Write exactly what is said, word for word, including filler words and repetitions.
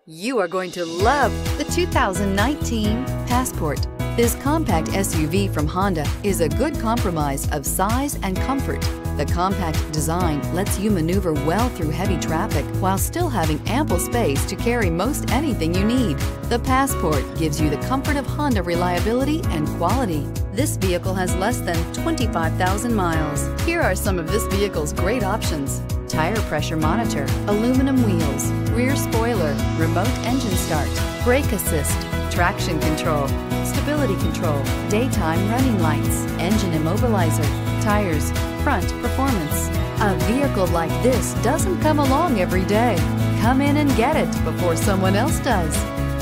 You are going to love the two thousand nineteen Passport. This compact S U V from Honda is a good compromise of size and comfort. The compact design lets you maneuver well through heavy traffic while still having ample space to carry most anything you need. The Passport gives you the comfort of Honda reliability and quality. This vehicle has less than twenty-five thousand miles. Here are some of this vehicle's great options: tire pressure monitor, aluminum wheels, rear spoiler, remote engine start, brake assist, traction control, stability control, daytime running lights, engine immobilizer, tires, front performance. A vehicle like this doesn't come along every day. Come in and get it before someone else does.